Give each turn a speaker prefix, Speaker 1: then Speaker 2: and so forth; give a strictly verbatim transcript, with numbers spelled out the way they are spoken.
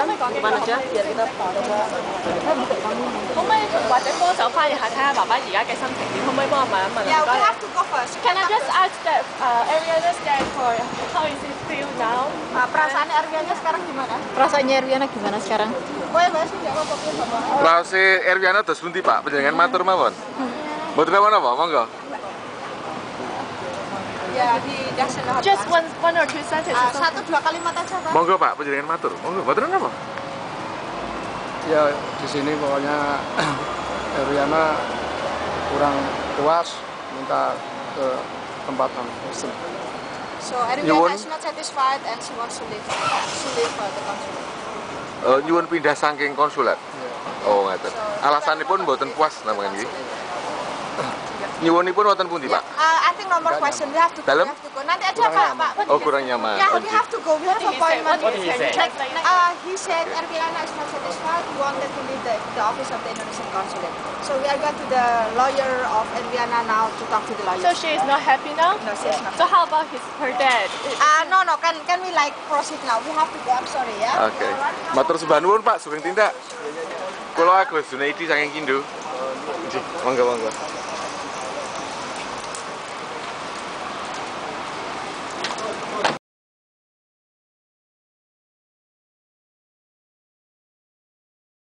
Speaker 1: Depan aja biar kita coba.
Speaker 2: 可唔可以或者幫手翻譯下睇下爸爸而家嘅心情點？可唔可以幫我問一問？
Speaker 3: Yeah,
Speaker 2: 唔
Speaker 3: we
Speaker 2: 該。
Speaker 3: have to go first.
Speaker 2: Can I just ask that uh, Ariana stand for how is it feel now?
Speaker 3: Nah, perasaan Erwiana sekarang gimana?
Speaker 4: Perasaannya Erwiana gimana sekarang?
Speaker 3: Boleh bahas sih, jawab apa sama.
Speaker 5: Lah si Erwiana dos pundi Pak? Panjenengan matur mawon. Mboten napa-napa, monggo.
Speaker 3: Ya, di Daksana Hotline.
Speaker 2: Just one one or two sentences.
Speaker 3: Ah, satu dua kalimat aja, Pak.
Speaker 5: Monggo Pak, panjenengan matur. Monggo, mboten napa.
Speaker 6: Ya di sini pokoknya Erwiana kurang puas, minta ke tempat mesin.
Speaker 3: So Erwiana is not satisfied and she wants to leave. To leave uh, the country.
Speaker 5: Uh, nyuwun pindah saking konsulat. Oh, ngaten. Alasanipun mboten puas namakan iki. Nyuwunipun wonten pundi, Pak?
Speaker 3: Uh, I think no more question. We have to go. We
Speaker 5: Dalam?
Speaker 3: have to go. Nanti aja, Pak. Pak.
Speaker 5: Oh, kurang nyaman.
Speaker 3: Yeah,
Speaker 5: Oh,
Speaker 3: we have to go. We have
Speaker 2: What did he say?
Speaker 3: appointment.
Speaker 2: What did he say?
Speaker 3: Like, uh, he said Erwiana is not satisfied. He wanted to leave the, the office of the Indonesian consulate. So we are going to the lawyer of Erwiana now to talk to the lawyer.
Speaker 2: So she is not happy now?
Speaker 3: No, she is not.
Speaker 2: So how about his her dad?
Speaker 3: Ah, no, no. Can can we like proceed now? We have to go. I'm sorry, ya.
Speaker 5: Oke. Matur sembah nuwun Pak, sugeng tindak. Kula Agus Junaidi saking Kindo. Nggih, monggo monggo.